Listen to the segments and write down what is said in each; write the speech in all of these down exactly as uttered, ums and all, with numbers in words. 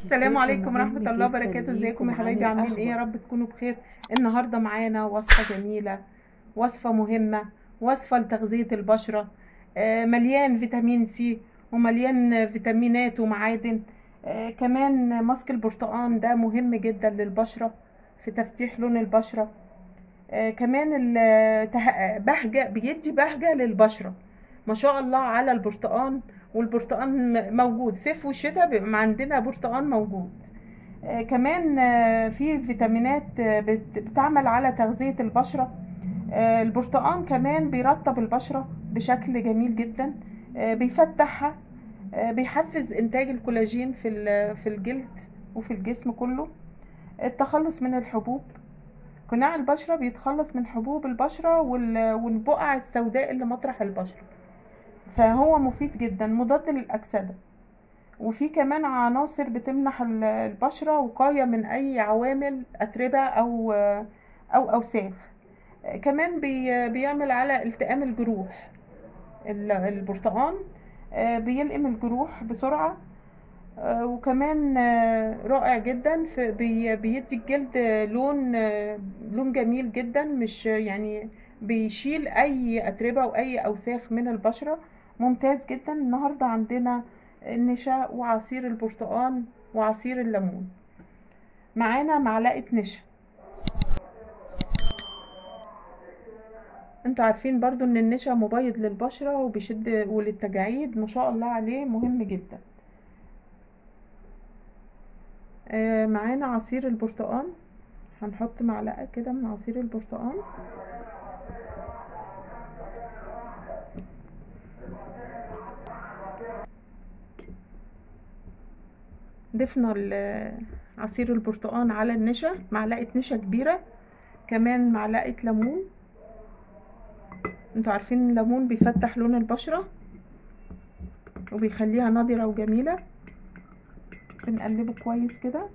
السلام سر عليكم مهم ورحمة الله جدا وبركاته. ازيكم ليكم يا عن حبايبي؟ عاملين ايه؟ يا القهوة. رب تكونوا بخير. النهاردة معانا وصفة جميلة، وصفة مهمة، وصفة لتغذية البشرة. آه، مليان فيتامين سي ومليان فيتامينات ومعادن. آه، كمان ماسك البرتقال ده مهم جدا للبشرة في تفتيح لون البشرة. آه، كمان ال- ته- بهجة، بيدي بهجة للبشرة. ما شاء الله على البرتقال. والبرتقال م- موجود صيف وشتاء، بيبقى عندنا برتقال موجود. آه، كمان آه، في فيتامينات آه، بت- بتعمل على تغذية البشرة. آه، البرتقال كمان بيرطب البشرة بشكل جميل جدا. آه، بيفتحها. آه، بيحفز إنتاج الكولاجين في ال- في الجلد وفي الجسم كله. التخلص من الحبوب. قناع البشرة بيتخلص من حبوب البشرة وال- والبقع السوداء اللي مطرح البشرة. فهو مفيد جدا، مضاد للأكسدة. وفي كمان عناصر بتمنح ال- البشرة وقاية من أي عوامل أتربة أو أو أوساخ. كمان بي بيعمل على التئام الجروح. ال- البرتقال آه، بيلئم الجروح بسرعة. آه، وكمان آه، رائع جدا في بي- بيدي الجلد لون آه، لون جميل جدا، مش يعني بيشيل اي اتربه واي اوساخ من البشره. ممتاز جدا. النهارده عندنا النشا وعصير البرتقال وعصير الليمون. معانا معلقه نشا. انتوا عارفين برضو ان النشا مبيض للبشره وبيشد وللتجاعيد، ما شاء الله عليه، مهم جدا. آه، معانا عصير البرتقال. هنحط معلقة كده من عصير البرتقال. ضفنا ال- عصير البرتقال على النشا، معلقة نشا كبيرة. كمان معلقة ليمون. انتوا عارفين الليمون بيفتح لون البشرة وبيخليها نضرة وجميلة. بنقلبه كويس كده.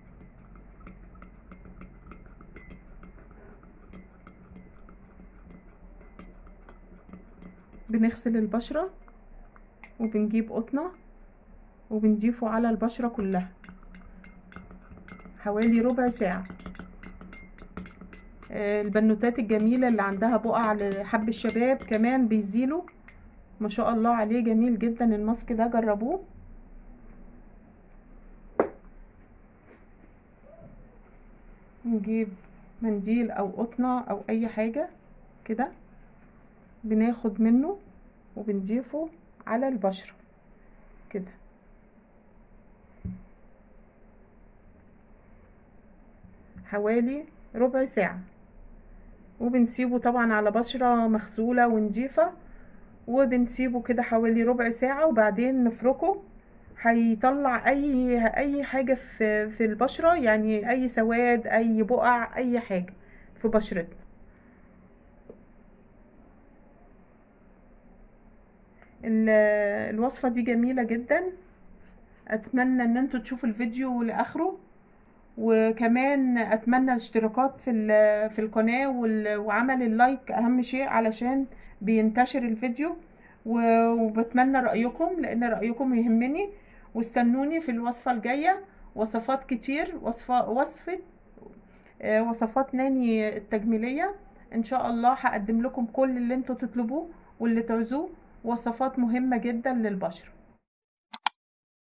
بنغسل البشرة وبنجيب قطنة وبنضيفه على البشرة كلها حوالي ربع ساعة. آه، البنوتات الجميلة اللي عندها بقع لحب الشباب كمان بيزيلوا. ما شاء الله عليه، جميل جدا الماسك ده، جربوه. نجيب منديل او قطنة او اي حاجة كده، بناخد منه وبنضيفه على البشرة كده حوالي ربع ساعة. وبنسيبه طبعا على بشرة مغسولة ونضيفة، وبنسيبه كده حوالي ربع ساعة وبعدين نفركه. هيطلع اي اي حاجة في في البشرة، يعني اي سواد، اي بقع، اي حاجة في بشرتنا. ال- الوصفة دي جميلة جدا. اتمنى ان انتوا تشوفوا الفيديو لاخره. وكمان اتمنى الاشتراكات في ال- في القناة وال- وعمل اللايك اهم شيء علشان بينتشر الفيديو. و- وبتمنى رأيكم لان رأيكم يهمني. واستنوني في الوصفة الجاية. وصفات كتير، وصفة وصفة آه، وصفات ناني التجميلية. ان شاء الله هقدم لكم كل اللي انتوا تطلبوه واللي تعوزوه. وصفات مهمة جدا للبشرة.